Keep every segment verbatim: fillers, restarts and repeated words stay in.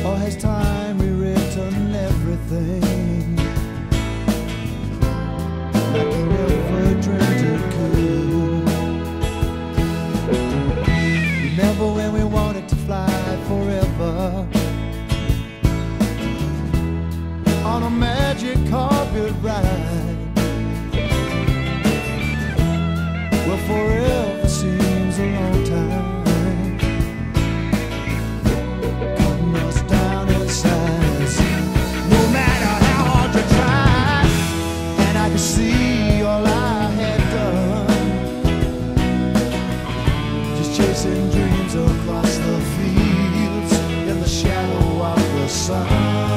Or has time rewritten everything like you never dreamed it could? Remember when we wanted to fly forever on a magic carpet ride? Well, forever seems a long time. See all I had done, just chasing dreams across the fields in the shadow of the sun.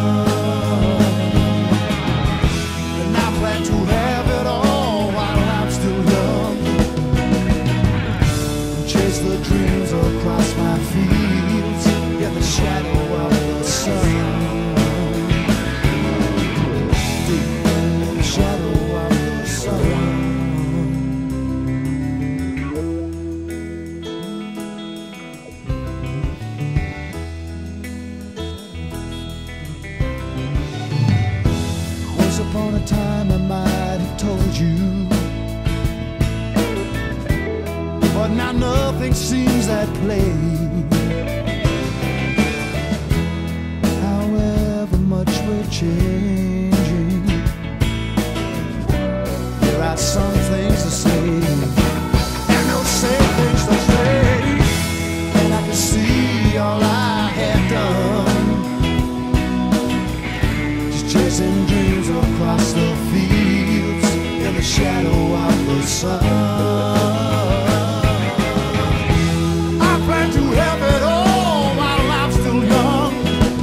And I plan to have it all while I'm still young, and chase the dreams across my fields in the shadow of the sun. Upon a time I might have told you, but now nothing seems that plain. However much we're changing, there are some things to say and those same things to say. And I can see all I had done, just chasing dreams across the fields in the shadow of the sun. I plan to have it all while I'm still young,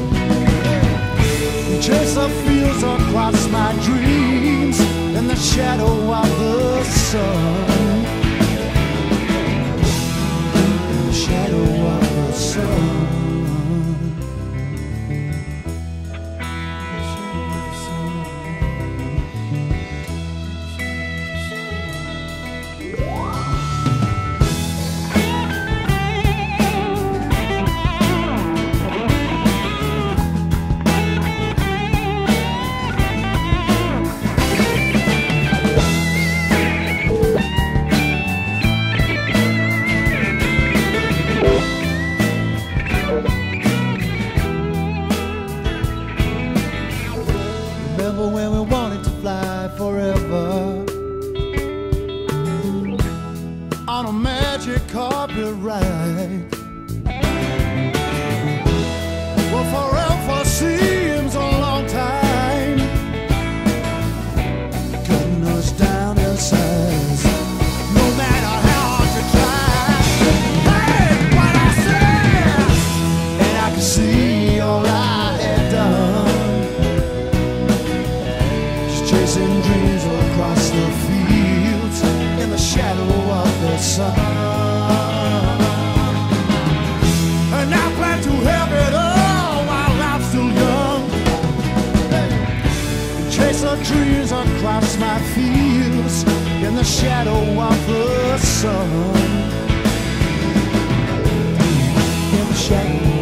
chase the fields across my dreams in the shadow of the sun. In the shadow of the sun. Remember when we wanted to fly forever on a magic carpet ride? Well, forever seems a long time, cutting us down in size, no matter how hard you try. Hey, what I said, and I can see all I had done, chasing dreams across the fields in the shadow of the sun. And I plan to have it all while I'm still young, hey, chase the dreams across my fields in the shadow of the sun. In the shadow